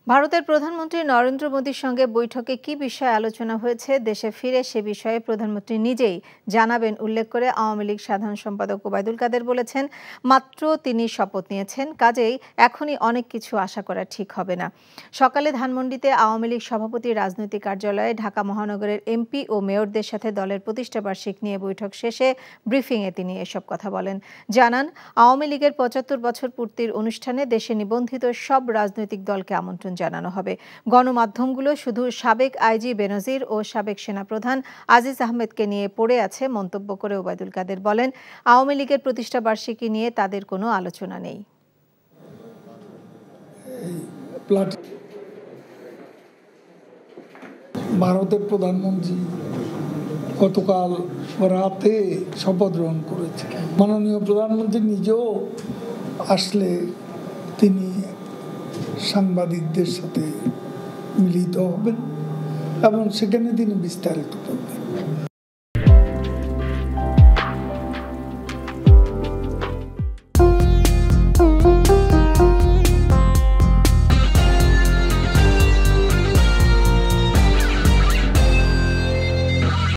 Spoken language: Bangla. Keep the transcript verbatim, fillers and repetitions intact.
ভারতের প্রধানমন্ত্রী নরেন্দ্র মোদীর সঙ্গে বৈঠকে কি বিষয়ে আলোচনা হয়েছে দেশে ফিরে সে বিষয়ে প্রধানমন্ত্রী নিজেই জানাবেন উল্লেখ করে আওয়ামী লীগ সাধারণ সম্পাদক ওবায়দুল কাদের বলেছেন, মাত্র তিনি শপথ নিয়েছেন, কাজেই এখনই অনেক কিছু আশা করা ঠিক হবে না। সকালে ধানমন্ডিতে আওয়ামী লীগ সভাপতির রাজনৈতিক কার্যালয়ে ঢাকা মহানগরের এমপি ও মেয়রদের সাথে দলের প্রতিষ্ঠাবার্ষিকী নিয়ে বৈঠক শেষে ব্রিফিংয়ে তিনি এসব কথা বলেন। জানান, আওয়ামী লীগের পঁচাত্তর বছর পূর্তির অনুষ্ঠানে দেশে নিবন্ধিত সব রাজনৈতিক দলকে আমন্ত্রণ জানানো হবে। গণমাধ্যমগুলো শুধু সাবেক আইজি বেনজির ও সাবেক সেনাপ্রধান আজিজ আহমেদকে নিয়ে পড়ে আছে মন্তব্য করে ওবায়দুল কাদের বলেন, আওয়ামী লীগের প্রতিষ্ঠাবার্ষিকী নিয়ে তাদের কোনো আলোচনা নেই। ভারতের প্রধানমন্ত্রী গতকাল রাতে শপথ গ্রহণ করেছে। মাননীয় প্রধানমন্ত্রী নিজেও আসলে তিনি সাংবাদিকদের সাথে মিলিত হবেন এবং সেখানে তিনি বিস্তারিত করবেন।